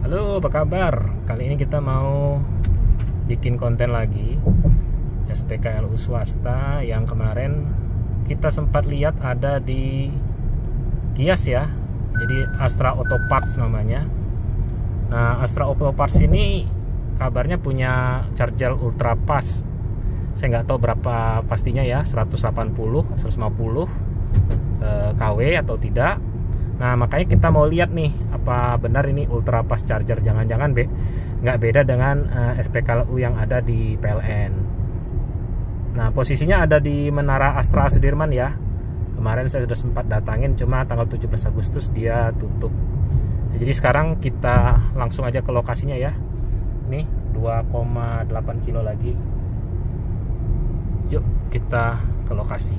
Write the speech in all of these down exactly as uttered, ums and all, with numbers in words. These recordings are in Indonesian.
Halo, apa kabar? Kali ini kita mau bikin konten lagi S P K L U swasta yang kemarin kita sempat lihat ada di Gias ya. Jadi Astra Auto Parts namanya. Nah, Astra Auto Parts ini kabarnya punya charger ultra fast. Saya nggak tahu berapa pastinya ya, seratus delapan puluh, seratus lima puluh eh, kilowatt atau tidak. Nah, makanya kita mau lihat nih, apa benar ini ultra fast charger, jangan-jangan be nggak beda dengan uh, S P K L U yang ada di P L N. Nah, posisinya ada di Menara Astra Sudirman ya. Kemarin saya sudah sempat datangin, cuma tanggal tujuh belas Agustus dia tutup. Jadi sekarang kita langsung aja ke lokasinya ya. Nih, dua koma delapan kilo lagi. Yuk, kita ke lokasi.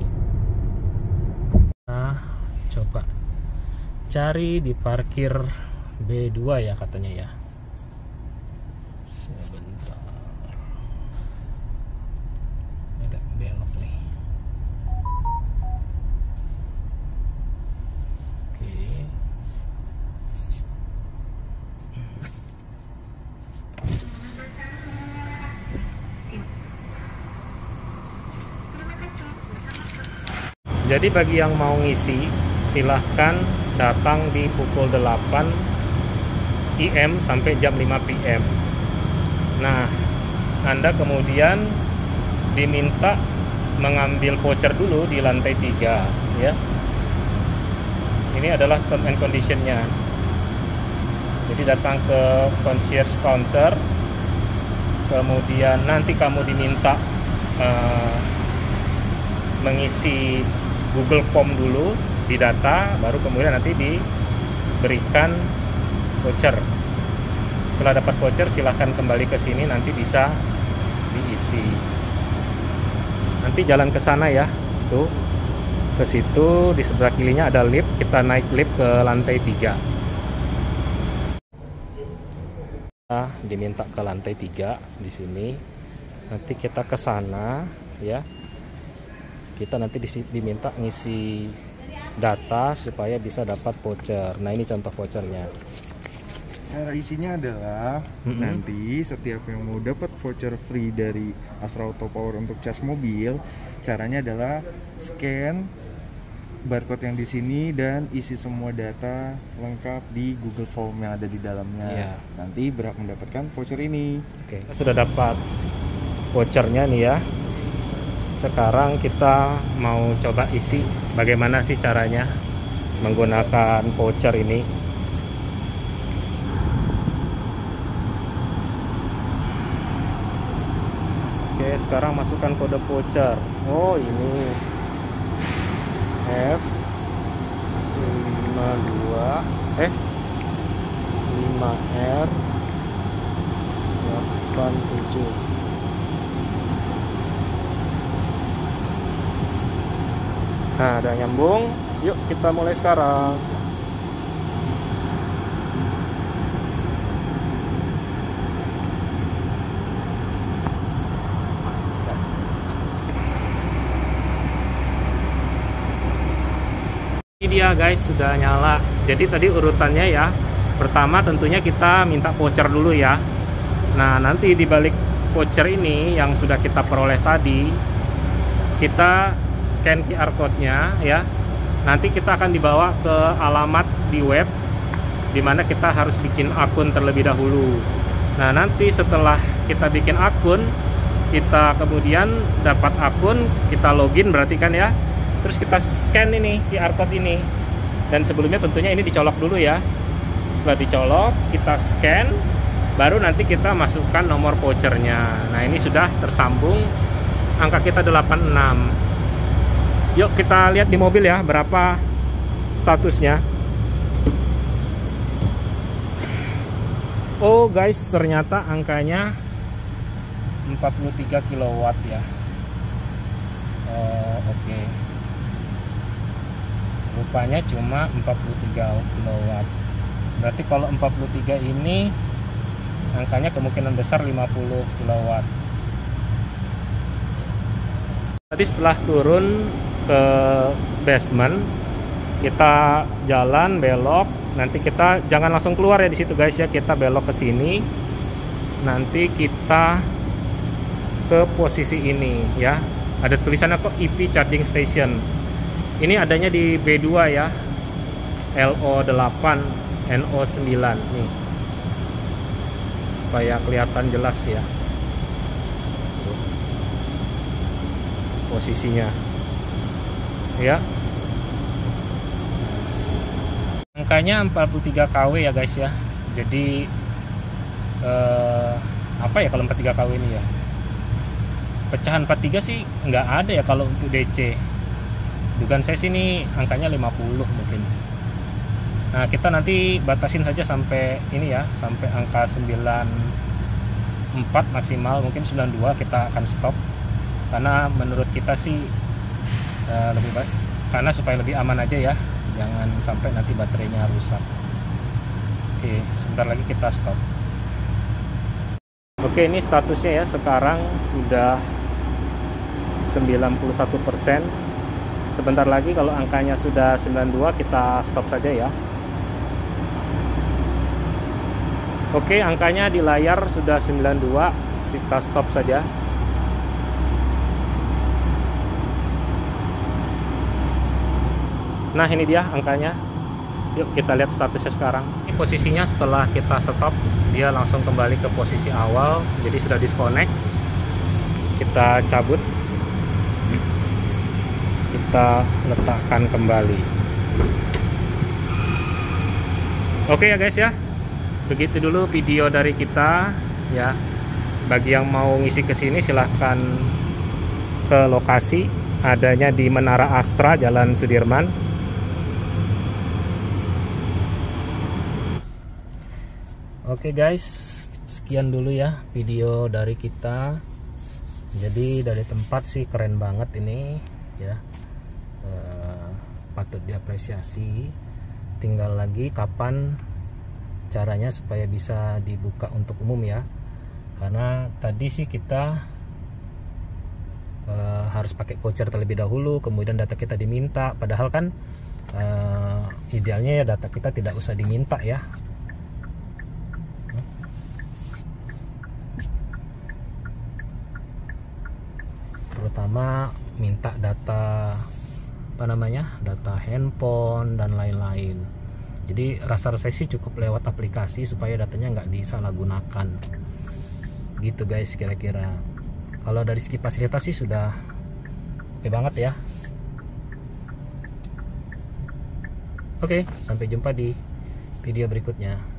Nah, coba cari di parkir B dua ya katanya ya. Sebentar. Agak belok nih. Oke. Jadi bagi yang mau ngisi, silahkan datang di pukul delapan I M sampai jam lima P M. Nah, Anda kemudian diminta mengambil voucher dulu di lantai tiga ya. Ini adalah term and conditionnya. Jadi datang ke concierge counter, kemudian nanti kamu diminta uh, mengisi Google Form dulu, di data, baru kemudian nanti diberikan voucher. Setelah dapat voucher, silahkan kembali ke sini, nanti bisa diisi. Nanti jalan ke sana ya, tuh ke situ di sebelah kirinya ada lift, kita naik lift ke lantai tiga. Nah, diminta ke lantai tiga di sini. Nanti kita ke sana ya. Kita nanti diminta ngisi data supaya bisa dapat voucher. Nah, ini contoh vouchernya. Cara isinya adalah mm-hmm. nanti setiap yang mau dapat voucher free dari Astra Auto Power untuk cas mobil, caranya adalah scan barcode yang di sini dan isi semua data lengkap di Google Form yang ada di dalamnya. Yeah. Nanti berhak mendapatkan voucher ini. Oke, okay. Sudah dapat vouchernya nih ya. Sekarang kita mau coba isi bagaimana sih caranya menggunakan voucher ini. Oke, sekarang masukkan kode voucher. Oh, ini F lima dua eh lima R delapan tujuh. Nah, udah nyambung. Yuk kita mulai sekarang. Ini dia guys, sudah nyala. Jadi tadi urutannya ya. Pertama tentunya kita minta voucher dulu ya. Nah, nanti di balik voucher ini yang sudah kita peroleh tadi, kita scan Q R code-nya ya. Nanti kita akan dibawa ke alamat di web dimana kita harus bikin akun terlebih dahulu. Nah, nanti setelah kita bikin akun, kita kemudian dapat akun, kita login berarti kan ya. Terus kita scan ini Q R code ini. Dan sebelumnya tentunya ini dicolok dulu ya. Setelah dicolok, kita scan, baru nanti kita masukkan nomor vouchernya. Nah, ini sudah tersambung, angka kita delapan enam. Yuk kita lihat di mobil ya, berapa statusnya. Oh guys, ternyata angkanya empat puluh tiga kilowatt ya. Oh, oke. Okay. Rupanya cuma empat puluh tiga kilowatt. Berarti kalau empat puluh tiga ini angkanya kemungkinan besar lima puluh kilowatt. Tadi setelah turun ke basement, kita jalan belok nanti kita jangan langsung keluar ya di situ guys ya, kita belok ke sini, nanti kita ke posisi ini ya, ada tulisannya kok E V charging station. Ini adanya di B dua ya, L O delapan N O sembilan nih, supaya kelihatan jelas ya posisinya ya. Angkanya empat puluh tiga kilowatt ya guys ya. Jadi eh, apa ya kalau empat puluh tiga kilowatt ini ya, pecahan empat puluh tiga sih nggak ada ya kalau untuk D C. Dugaan saya sini angkanya lima puluh mungkin. Nah kita nanti batasin saja sampai ini ya, sampai angka sembilan puluh empat maksimal, mungkin sembilan puluh dua kita akan stop, karena menurut kita sih eh, lebih baik, karena supaya lebih aman aja ya, jangan sampai nanti baterainya rusak. Oke, sebentar lagi kita stop. Oke, ini statusnya ya, sekarang sudah sembilan puluh satu persen. Sebentar lagi kalau angkanya sudah sembilan puluh dua kita stop saja ya. Oke, angkanya di layar sudah sembilan puluh dua, kita stop saja. Nah ini dia angkanya. Yuk kita lihat statusnya sekarang. Ini posisinya setelah kita stop, dia langsung kembali ke posisi awal, jadi sudah disconnect. Kita cabut, kita letakkan kembali. Oke ya guys ya, begitu dulu video dari kita ya. Bagi yang mau ngisi ke sini silahkan ke lokasi, adanya di Menara Astra, Jalan Sudirman. Oke guys, sekian dulu ya video dari kita. Jadi dari tempat sih keren banget ini ya, e, patut diapresiasi. Tinggal lagi kapan caranya supaya bisa dibuka untuk umum ya, karena tadi sih kita e, harus pakai voucher terlebih dahulu, kemudian data kita diminta, padahal kan e, idealnya ya data kita tidak usah diminta ya. Terutama minta data apa namanya, data handphone dan lain-lain. Jadi rasa saya sih cukup lewat aplikasi supaya datanya nggak disalahgunakan gitu guys. Kira-kira kalau dari segi fasilitas sih sudah oke banget ya. Oke, sampai jumpa di video berikutnya.